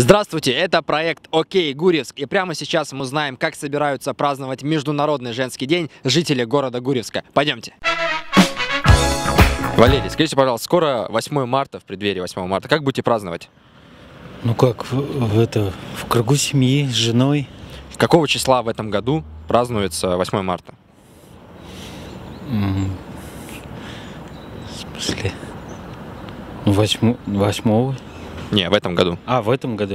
Здравствуйте, это проект «Окей, Гурьевск», и прямо сейчас мы узнаем, как собираются праздновать Международный женский день жители города Гурьевска. Пойдемте. Валерий, скажите, пожалуйста, скоро 8 марта, в преддверии 8 марта, как будете праздновать? Ну как, в кругу семьи, с женой. Какого числа в этом году празднуется 8 марта? В смысле? 8-го? Не, в этом году. В этом году.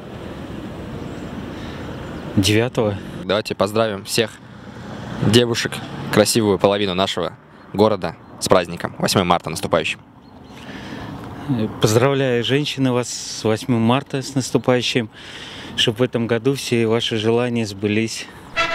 9-го. Давайте поздравим всех девушек, красивую половину нашего города с праздником 8 марта наступающим. Поздравляю, женщины, вас с 8 марта, с наступающим, чтобы в этом году все ваши желания сбылись.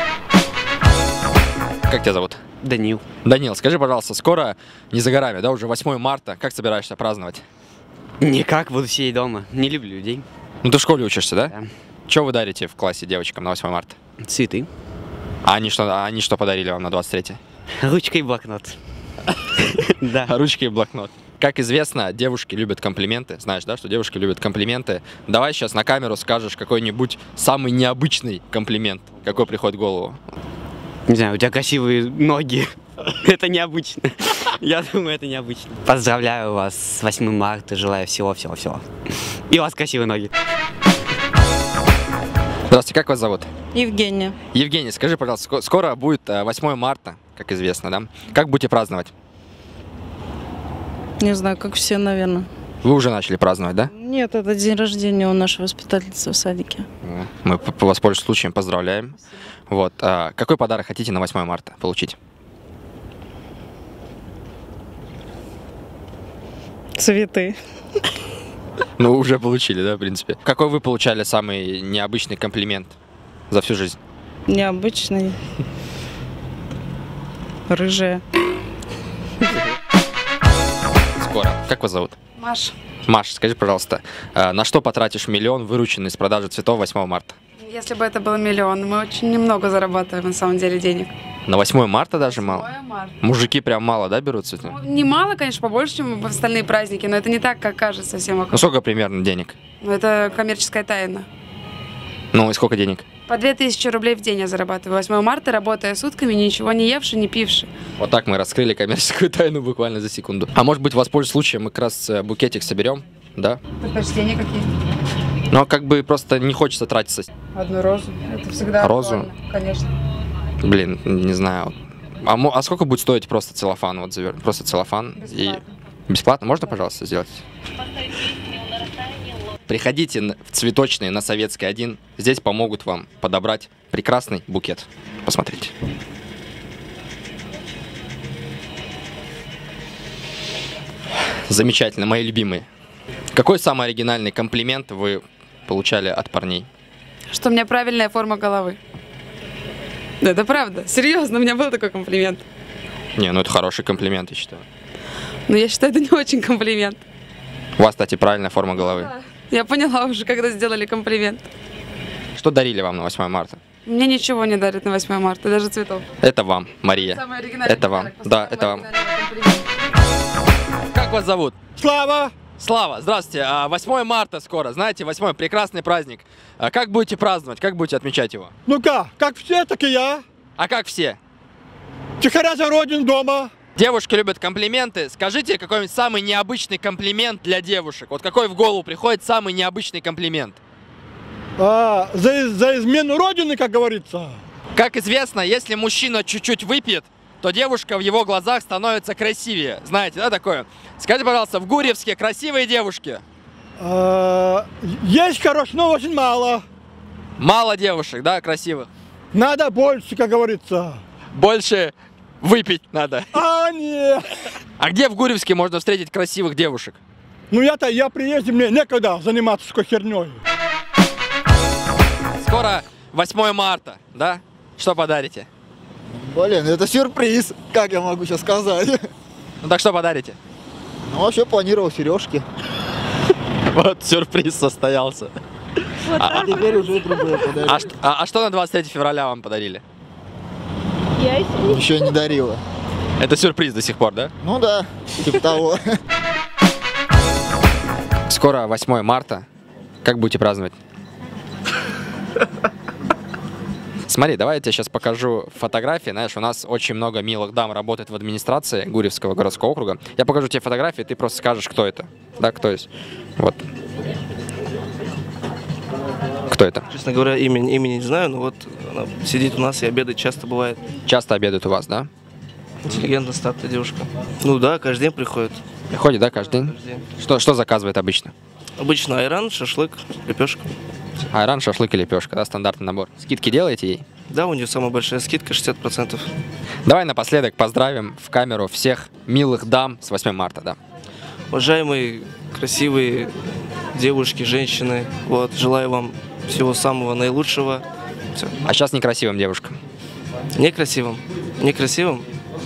Как тебя зовут? Данил. Данил, скажи, пожалуйста, скоро не за горами, да, уже 8 марта, как собираешься праздновать? Никак, буду сидеть дома. Не люблю людей. Ну ты в школе учишься, да? Да. Что вы дарите в классе девочкам на 8 марта? Цветы. А они что подарили вам на 23? Ручка и блокнот. Да. Ручки и блокнот. Как известно, девушки любят комплименты. Знаешь, да, что девушки любят комплименты. Давай сейчас на камеру скажешь какой-нибудь самый необычный комплимент, какой приходит в голову. Не знаю, у тебя красивые ноги. Это необычно. Я думаю, это необычно. Поздравляю вас с 8 марта. Желаю всего-всего-всего. И у вас красивые ноги. Здравствуйте, как вас зовут? Евгения. Евгений, скажи, пожалуйста, скоро будет 8 марта, как известно, да? Как будете праздновать? Не знаю, как все, наверное. Вы уже начали праздновать, да? Нет, это день рождения у нашей воспитательницы в садике. Мы воспользуемся случаем, поздравляем. Вот. Какой подарок хотите на 8 марта получить? Цветы. Ну, уже получили, да, в принципе. Какой вы получали самый необычный комплимент за всю жизнь? Необычный. Рыжая. Скоро. Как вас зовут? Маша. Маша, скажи, пожалуйста, на что потратишь миллион, вырученный с продажи цветов 8 марта? Если бы это был миллион, мы очень немного зарабатываем на самом деле денег. На 8 марта даже 8 мало? марта. Мужики прям мало, да, берут цветы? Ну, немало, конечно, побольше, чем в остальные праздники, но это не так, как кажется всем Ну, вокруг. сколько примерно денег? Но это коммерческая тайна. Ну, и сколько денег? По 2000 рублей в день я зарабатываю. 8 марта, работая сутками, ничего не евши, не пивши. Вот так мы раскрыли коммерческую тайну буквально за секунду. А может быть, воспользуясь случаем, мы как раз букетик соберем, да? Предпочтения какие? Но как бы просто не хочется тратиться. Одну розу. Это всегда Розу? актуально, конечно. Блин, не знаю. А сколько будет стоить просто целлофан? Вот просто целлофан. Бесплатно. И бесплатно? Можно, пожалуйста, сделать? Приходите в цветочные на Советской 1. Здесь помогут вам подобрать прекрасный букет. Посмотрите. Замечательно, мои любимые. Какой самый оригинальный комплимент вы получали от парней? Что у меня правильная форма головы. Да, это правда. Серьезно, у меня был такой комплимент. Не, ну это хороший комплимент, я считаю. Но я считаю, это не очень комплимент. У вас, кстати, правильная форма головы. Я поняла уже, когда сделали комплимент. Что дарили вам на 8 марта? Мне ничего не дарят на 8 марта, даже цветов. Это вам, Мария. Самый оригинальный Это вам. подарок, Да, самый это вам. оригинальный комплимент. Как вас зовут? Слава! Слава, здравствуйте. 8 марта скоро, знаете, 8 прекрасный праздник. Как будете праздновать, как будете отмечать его? Ну как все, так и я. А как все? Тихоря за родину дома. Девушки любят комплименты. Скажите какой-нибудь самый необычный комплимент для девушек. Вот какой в голову приходит самый необычный комплимент? За измену родины, как говорится. Как известно, если мужчина чуть-чуть выпьет, то девушка в его глазах становится красивее. Знаете, да, такое? Скажите, пожалуйста, в Гурьевске красивые девушки? Есть хорош, но очень мало. Мало девушек, да, красивых? Надо больше, как говорится. Больше выпить надо. Нет. А где в Гурьевске можно встретить красивых девушек? Ну я приезжий, мне некогда заниматься такой херней. Скоро 8 марта, да? Что подарите? Блин, это сюрприз, как я могу сейчас сказать. Ну так что подарите? Ну, вообще планировал сережки. Вот сюрприз состоялся. А теперь уже другое подарили. А что на 23 февраля вам подарили? Еще не дарила. Это сюрприз до сих пор, да? Ну да, типа того. Скоро 8 марта. Как будете праздновать? Смотри, давай я тебе сейчас покажу фотографии. Знаешь, у нас очень много милых дам работает в администрации Гурьевского городского округа. Я покажу тебе фотографии, ты просто скажешь, кто это. Да, кто есть. Вот. Кто это? Честно говоря, имени не знаю, но вот она сидит у нас и обедает часто бывает. Часто обедает у вас, да? Интеллигентная, статная девушка. Ну да, каждый день приходит. Приходит, да, каждый день? Каждый день. Что заказывает обычно? Обычно айран, шашлык, лепешка. Айран, шашлык и лепешка, да, стандартный набор. Скидки делаете ей? Да, у нее самая большая скидка 60%. Давай напоследок поздравим в камеру всех милых дам с 8 марта, да. Уважаемые, красивые девушки, женщины, вот, желаю вам всего самого наилучшего. Всё. А сейчас некрасивым девушкам. Некрасивым. Некрасивым?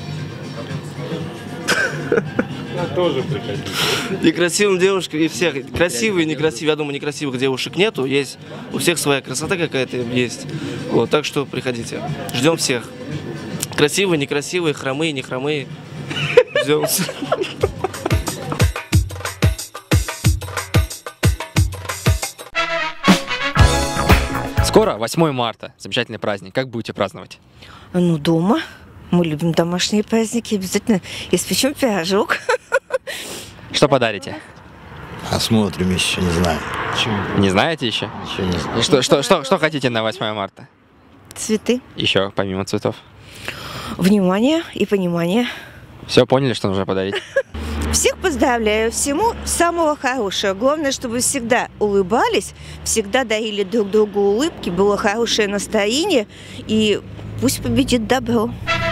Некрасивым девушкам и всех. Красивые, некрасивые. Я думаю, некрасивых девушек нету. Есть у всех своя красота какая-то есть. Вот, так что приходите. Ждем всех. Красивые, некрасивые, хромые, не хромые. Ждем. Скоро 8 марта, замечательный праздник. Как будете праздновать? Ну, дома. Мы любим домашние праздники. Обязательно испечем пирожок. Что подарите? Посмотрим, еще не знаю. Не знаете еще? Еще не знаю. Что хотите на 8 марта? Цветы. Еще, помимо цветов. Внимание и понимание. Все поняли, что нужно подарить? Всех поздравляю, всему самого хорошего. Главное, чтобы вы всегда улыбались, всегда дарили друг другу улыбки, было хорошее настроение, и пусть победит добро.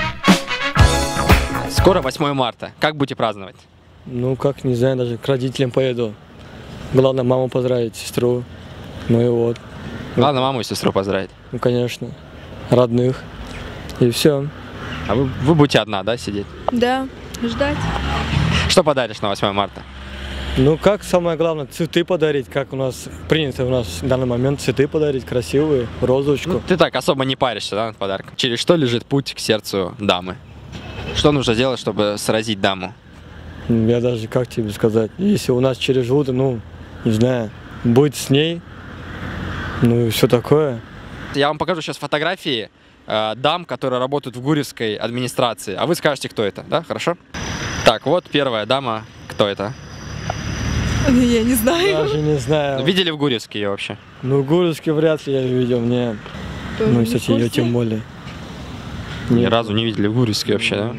Скоро 8 марта. Как будете праздновать? Ну, как, не знаю, даже к родителям поеду. Главное, маму поздравить, сестру. Ну и вот. Главное, маму и сестру поздравить. Ну, конечно. Родных. И все. А вы будете одна, да, сидеть? Да, ждать. Что подаришь на 8 марта? Ну, как самое главное, цветы подарить, как у нас принято в данный момент цветы подарить, красивые, розочку. Ну, ты так особо не паришься, да, над подарком. Через что лежит путь к сердцу дамы? Что нужно сделать, чтобы сразить даму? Я даже, как тебе сказать, если у нас через желудок, ну, не знаю, быть с ней, ну и все такое. Я вам покажу сейчас фотографии дам, которые работают в Гурьевской администрации. А вы скажете, кто это, да? Хорошо? Так, вот первая дама. Кто это? Я не знаю. Даже не знаю. Видели в Гурьевске ее вообще? Ну, Гурьевске вряд ли я видел, нет. Тоже Ну, не кстати, в курсе. ее тем более. Ни разу не видели в Гурьевске вообще, да?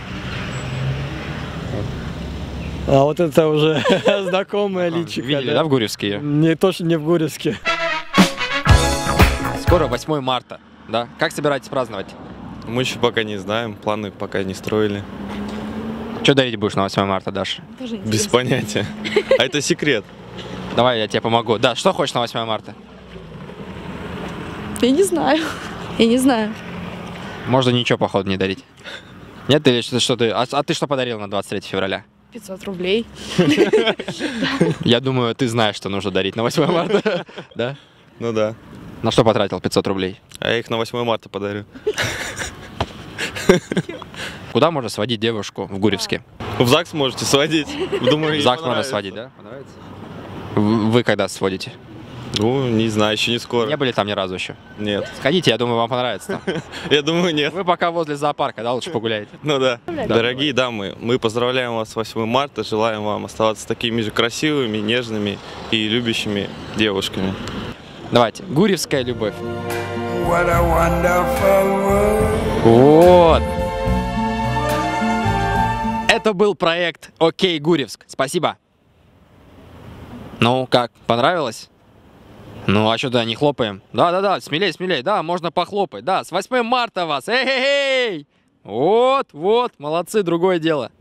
А вот это уже знакомая личико. Видели, да, в Гурьевске ее? Не, точно не в Гурьевске. Скоро 8 марта, да? Как собираетесь праздновать? Мы еще пока не знаем, планы пока не строили. Что дарить будешь на 8 марта, Даша? Без понятия. А это секрет. Давай, я тебе помогу. Да, что хочешь на 8 марта? Я не знаю. Я не знаю. Можно ничего, походу, не дарить. Нет, или что ты... А ты что подарил на 23 февраля? 500 рублей. Я думаю, ты знаешь, что нужно дарить на 8 марта. Да? Ну да. На что потратил 500 рублей? А я их на 8 марта подарю. Куда можно сводить девушку в Гурьевске? В ЗАГС можете сводить. Думаю, В ей ЗАГС можно понравится. сводить, да? Понравится? Вы когда сводите? Ну, не знаю, еще не скоро. Не были там ни разу еще? Нет. Сходите, я думаю, вам понравится там. Я думаю, нет. Вы пока возле зоопарка, да, лучше погуляете. Ну да. Дорогие дамы, мы поздравляем вас с 8 марта, желаем вам оставаться такими же красивыми, нежными и любящими девушками. Давайте, Гурьевская любовь. Вот. Это был проект «Окей, Гурьевск». Спасибо. Ну, как, понравилось? Ну, а что тогда не хлопаем? Да, смелей, смелей, да, можно похлопать. Да, с 8 марта вас, эй-эй-эй! Вот, молодцы, другое дело.